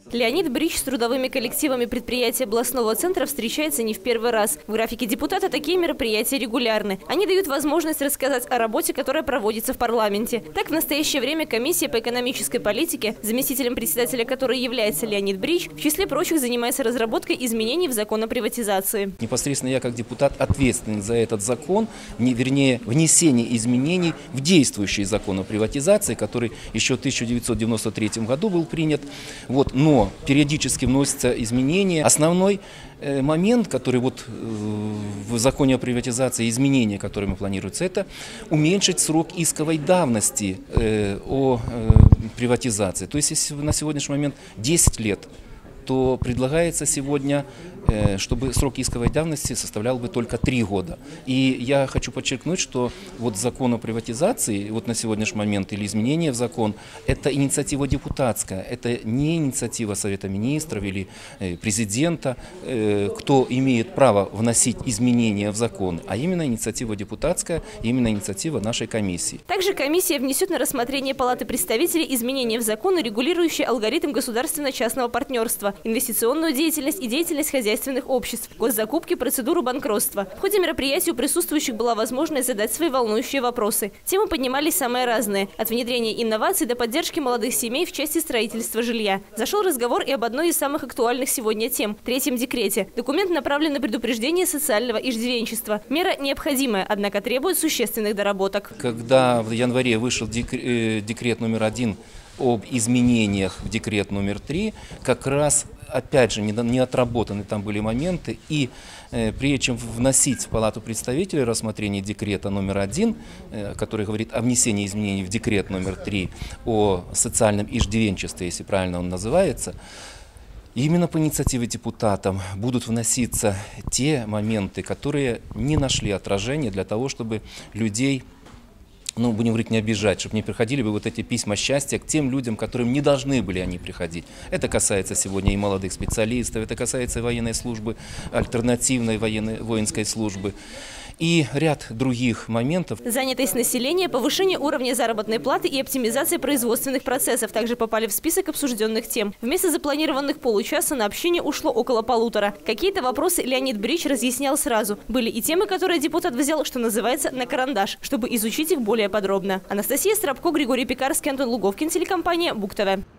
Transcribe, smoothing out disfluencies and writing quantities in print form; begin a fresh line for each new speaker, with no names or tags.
Леонид Брич с трудовыми коллективами предприятия областного центра встречается не в первый раз. В графике депутата такие мероприятия регулярны. Они дают возможность рассказать о работе, которая проводится в парламенте. Так, в настоящее время комиссия по экономической политике, заместителем председателя которой является Леонид Брич, в числе прочих занимается разработкой изменений в закон о приватизации.
Непосредственно я как депутат ответственен за этот закон, вернее, внесение изменений в действующий закон о приватизации, который еще в 1993 году был принят. Но периодически вносятся изменения. Основной момент, который в законе о приватизации, изменения, которые планируются, это уменьшить срок исковой давности о приватизации. То есть, если на сегодняшний момент 10 лет, то предлагается сегодня, чтобы срок исковой давности составлял бы только 3 года. И я хочу подчеркнуть, что закон о приватизации на сегодняшний момент или изменения в закон – это инициатива депутатская, это не инициатива Совета министров или президента, кто имеет право вносить изменения в закон, а именно инициатива депутатская, именно инициатива нашей комиссии.
Также комиссия внесет на рассмотрение Палаты представителей изменения в закон, регулирующие алгоритм государственно-частного партнерства, инвестиционную деятельность и деятельность хозяйственных обществ, госзакупки, процедуру банкротства. В ходе мероприятия у присутствующих была возможность задать свои волнующие вопросы. Темы поднимались самые разные – от внедрения инноваций до поддержки молодых семей в части строительства жилья. Зашел разговор и об одной из самых актуальных сегодня тем – третьем декрете. Документ направлен на предупреждение социального иждивенчества. Мера необходимая, однако требует существенных доработок.
Когда в январе вышел декрет номер 1 об изменениях в декрет номер 3, как раз, опять же, не отработаны там были моменты. И прежде чем вносить в Палату представителей рассмотрение декрета номер 1, который говорит о внесении изменений в декрет номер 3 о социальном иждивенчестве, если правильно он называется, именно по инициативе депутатов будут вноситься те моменты, которые не нашли отражения для того, чтобы людей, будем говорить, не обижать, чтобы не приходили бы эти письма счастья к тем людям, которым не должны были они приходить. Это касается сегодня и молодых специалистов, это касается и военной службы, альтернативной воинской службы и ряд других моментов.
Занятость населения, повышение уровня заработной платы и оптимизация производственных процессов также попали в список обсужденных тем. Вместо запланированных получаса на общение ушло около полутора. Какие-то вопросы Леонид Брич разъяснял сразу. Были и темы, которые депутат взял, что называется, на карандаш, чтобы изучить их более подробно. Анастасия Страбко, Григорий Пекарский, Антон Луговкин, телекомпания БугТV.